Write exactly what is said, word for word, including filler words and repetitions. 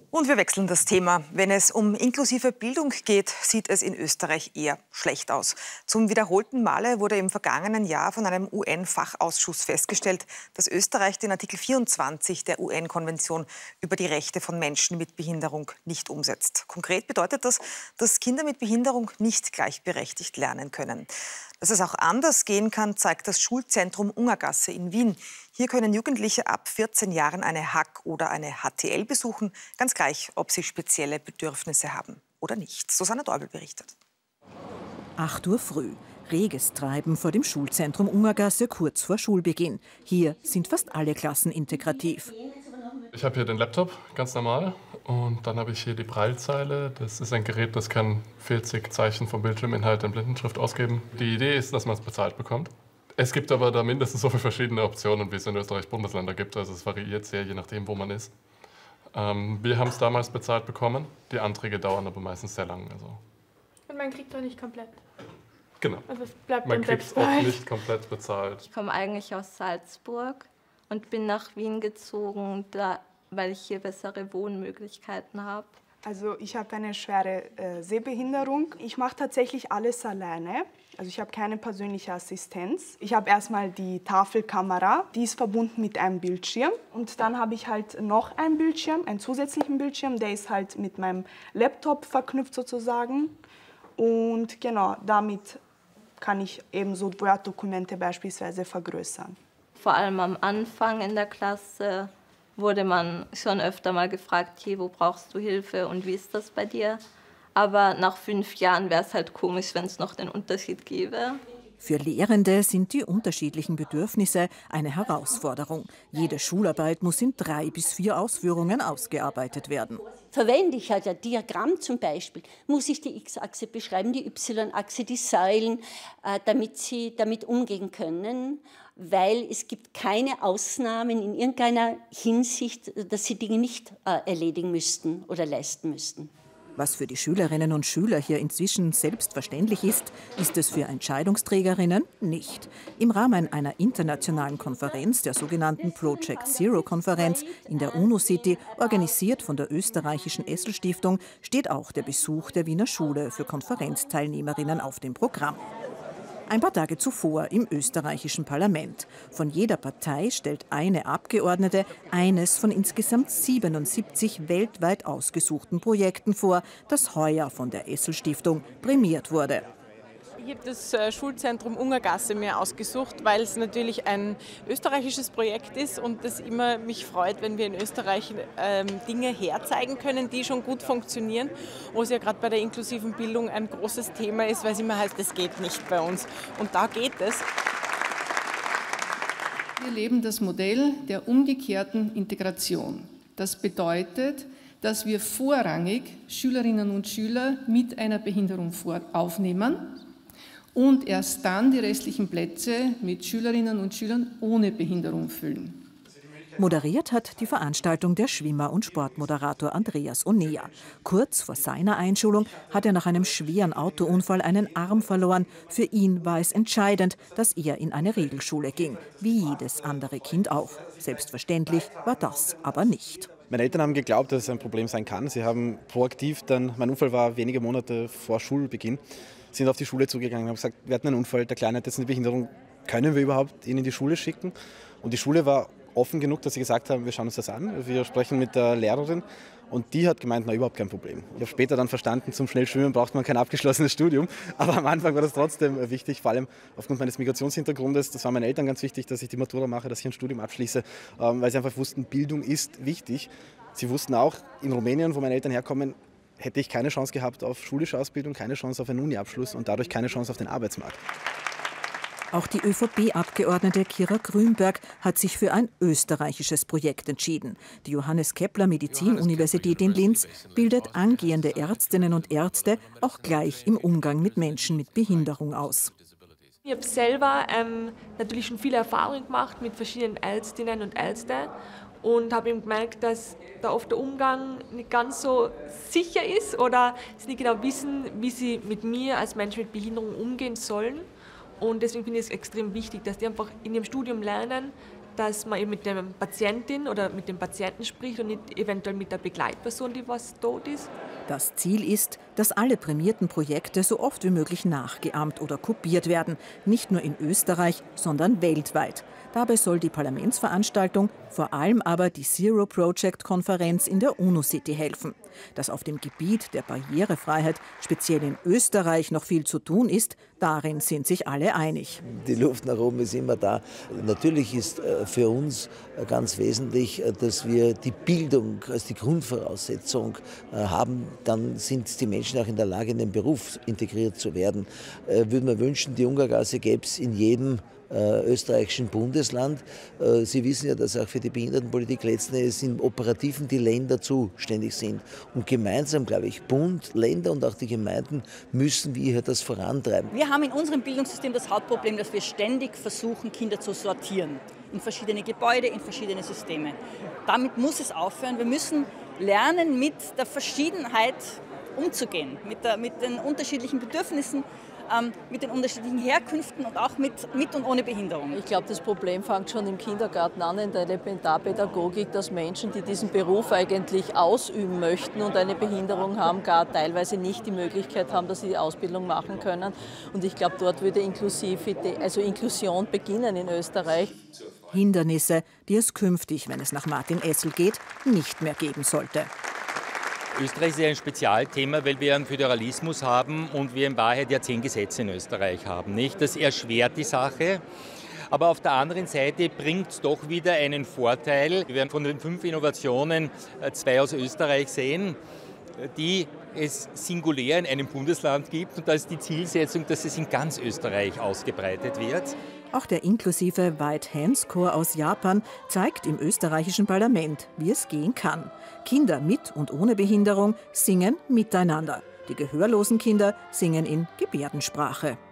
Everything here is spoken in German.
Und wir wechseln das Thema. Wenn es um inklusive Bildung geht, sieht es in Österreich eher schlecht aus. Zum wiederholten Male wurde im vergangenen Jahr von einem U N-Fachausschuss festgestellt, dass Österreich den Artikel vierundzwanzig der U N-Konvention über die Rechte von Menschen mit Behinderung nicht umsetzt. Konkret bedeutet das, dass Kinder mit Behinderung nicht gleichberechtigt lernen können. Dass es auch anders gehen kann, zeigt das Schulzentrum Ungergasse in Wien. Hier können Jugendliche ab vierzehn Jahren eine H A K oder eine H T L besuchen, ganz gleich, ob sie spezielle Bedürfnisse haben oder nicht. Susanne Deubel berichtet. acht Uhr früh. Reges Treiben vor dem Schulzentrum Ungergasse kurz vor Schulbeginn. Hier sind fast alle Klassen integrativ. Ich habe hier den Laptop, ganz normal. Und dann habe ich hier die Braillezeile. Das ist ein Gerät, das kann vierzig Zeichen vom Bildschirminhalt in Blindenschrift ausgeben. Die Idee ist, dass man es bezahlt bekommt. Es gibt aber da mindestens so viele verschiedene Optionen, wie es in Österreich Bundesländer gibt. Also es variiert sehr, je nachdem, wo man ist. Ähm, wir haben es damals bezahlt bekommen. Die Anträge dauern aber meistens sehr lang. Also. Und man kriegt doch nicht komplett. Genau. Also es bleibt man kriegt es auch nicht komplett bezahlt. Ich komme eigentlich aus Salzburg und bin nach Wien gezogen, da, weil ich hier bessere Wohnmöglichkeiten habe. Also ich habe eine schwere äh, Sehbehinderung. Ich mache tatsächlich alles alleine. Also ich habe keine persönliche Assistenz. Ich habe erstmal die Tafelkamera, die ist verbunden mit einem Bildschirm. Und dann habe ich halt noch einen Bildschirm, einen zusätzlichen Bildschirm, der ist halt mit meinem Laptop verknüpft sozusagen. Und genau, damit kann ich eben so Word-Dokumente beispielsweise vergrößern. Vor allem am Anfang in der Klasse wurde man schon öfter mal gefragt, hey, wo brauchst du Hilfe und wie ist das bei dir? Aber nach fünf Jahren wäre es halt komisch, wenn es noch den Unterschied gäbe. Für Lehrende sind die unterschiedlichen Bedürfnisse eine Herausforderung. Jede Schularbeit muss in drei bis vier Ausführungen ausgearbeitet werden. Verwende ich halt ein Diagramm zum Beispiel, muss ich die X-Achse beschreiben, die Y-Achse, die Säulen, damit sie damit umgehen können. Weil es gibt keine Ausnahmen in irgendeiner Hinsicht, dass sie Dinge nicht erledigen müssten oder leisten müssten. Was für die Schülerinnen und Schüler hier inzwischen selbstverständlich ist, ist es für Entscheidungsträgerinnen nicht. Im Rahmen einer internationalen Konferenz, der sogenannten Project Zero-Konferenz in der UNO-City, organisiert von der österreichischen Essl-Stiftung, steht auch der Besuch der Wiener Schule für Konferenzteilnehmerinnen auf dem Programm. Ein paar Tage zuvor im österreichischen Parlament. Von jeder Partei stellt eine Abgeordnete eines von insgesamt siebenundsiebzig weltweit ausgesuchten Projekten vor, das heuer von der Essl-Stiftung prämiert wurde. Ich habe das Schulzentrum Ungergasse mir ausgesucht, weil es natürlich ein österreichisches Projekt ist und es immer mich freut, wenn wir in Österreich ähm, Dinge herzeigen können, die schon gut funktionieren, wo es ja gerade bei der inklusiven Bildung ein großes Thema ist, weil es immer heißt, das geht nicht bei uns. Und da geht es. Wir leben das Modell der umgekehrten Integration. Das bedeutet, dass wir vorrangig Schülerinnen und Schüler mit einer Behinderung aufnehmen und erst dann die restlichen Plätze mit Schülerinnen und Schülern ohne Behinderung füllen. Moderiert hat die Veranstaltung der Schwimmer- und Sportmoderator Andreas Onea. Kurz vor seiner Einschulung hat er nach einem schweren Autounfall einen Arm verloren. Für ihn war es entscheidend, dass er in eine Regelschule ging, wie jedes andere Kind auch. Selbstverständlich war das aber nicht. Meine Eltern haben geglaubt, dass es ein Problem sein kann. Sie haben proaktiv dann, mein Unfall war wenige Monate vor Schulbeginn, sind auf die Schule zugegangen und haben gesagt, wir hatten einen Unfall, der Kleine hat jetzt eine Behinderung, können wir überhaupt ihn in die Schule schicken? Und die Schule war offen genug, dass sie gesagt haben, wir schauen uns das an, wir sprechen mit der Lehrerin und die hat gemeint, na überhaupt kein Problem. Ich habe später dann verstanden, zum Schnellschwimmen braucht man kein abgeschlossenes Studium, aber am Anfang war das trotzdem wichtig, vor allem aufgrund meines Migrationshintergrundes. Das war meinen Eltern ganz wichtig, dass ich die Matura mache, dass ich ein Studium abschließe, weil sie einfach wussten, Bildung ist wichtig. Sie wussten auch, in Rumänien, wo meine Eltern herkommen, hätte ich keine Chance gehabt auf schulische Ausbildung, keine Chance auf einen Uni-Abschluss und dadurch keine Chance auf den Arbeitsmarkt. Auch die ÖVP-Abgeordnete Kira Grünberg hat sich für ein österreichisches Projekt entschieden. Die Johannes Kepler Medizinuniversität in Linz bildet angehende Ärztinnen und Ärzte auch gleich im Umgang mit Menschen mit Behinderung aus. Ich habe selber ähm, natürlich schon viele Erfahrungen gemacht mit verschiedenen Ärztinnen und Ärzten und habe eben gemerkt, dass da oft der Umgang nicht ganz so sicher ist oder sie nicht genau wissen, wie sie mit mir als Mensch mit Behinderung umgehen sollen. Und deswegen finde ich es extrem wichtig, dass die einfach in ihrem Studium lernen, dass man eben mit der Patientin oder mit dem Patienten spricht und nicht eventuell mit der Begleitperson, die was tot ist. Das Ziel ist, dass alle prämierten Projekte so oft wie möglich nachgeahmt oder kopiert werden. Nicht nur in Österreich, sondern weltweit. Dabei soll die Parlamentsveranstaltung, vor allem aber die Zero Project Konferenz in der UNO-City helfen. Dass auf dem Gebiet der Barrierefreiheit speziell in Österreich noch viel zu tun ist, darin sind sich alle einig. Die Luft nach oben ist immer da. Natürlich ist für uns ganz wesentlich, dass wir die Bildung als die Grundvoraussetzung haben. Dann sind die Menschen auch in der Lage, in den Beruf integriert zu werden. Würde man wünschen, die Ungargasse gäbe es in jedem Äh, österreichischen Bundesland. Äh, Sie wissen ja, dass auch für die Behindertenpolitik letzten Endes im Operativen die Länder zuständig sind. Und gemeinsam, glaube ich, Bund, Länder und auch die Gemeinden müssen wir hier das vorantreiben. Wir haben in unserem Bildungssystem das Hauptproblem, dass wir ständig versuchen, Kinder zu sortieren. In verschiedene Gebäude, in verschiedene Systeme. Damit muss es aufhören. Wir müssen lernen, mit der Verschiedenheit umzugehen, mit, der, mit den unterschiedlichen Bedürfnissen, mit den unterschiedlichen Herkünften und auch mit, mit und ohne Behinderung. Ich glaube, das Problem fängt schon im Kindergarten an, in der Elementarpädagogik, dass Menschen, die diesen Beruf eigentlich ausüben möchten und eine Behinderung haben, gar teilweise nicht die Möglichkeit haben, dass sie die Ausbildung machen können. Und ich glaube, dort würde Inklusivität, also Inklusion beginnen in Österreich. Hindernisse, die es künftig, wenn es nach Martin Essl geht, nicht mehr geben sollte. Österreich ist ja ein Spezialthema, weil wir einen Föderalismus haben und wir in Wahrheit ja zehn Gesetze in Österreich haben. Nicht? Das erschwert die Sache. Aber auf der anderen Seite bringt es doch wieder einen Vorteil. Wir werden von den fünf Innovationen zwei aus Österreich sehen, die es singulär in einem Bundesland gibt. Und da ist die Zielsetzung, dass es in ganz Österreich ausgebreitet wird. Auch der inklusive White Hands Chor aus Japan zeigt im österreichischen Parlament, wie es gehen kann. Kinder mit und ohne Behinderung singen miteinander. Die gehörlosen Kinder singen in Gebärdensprache.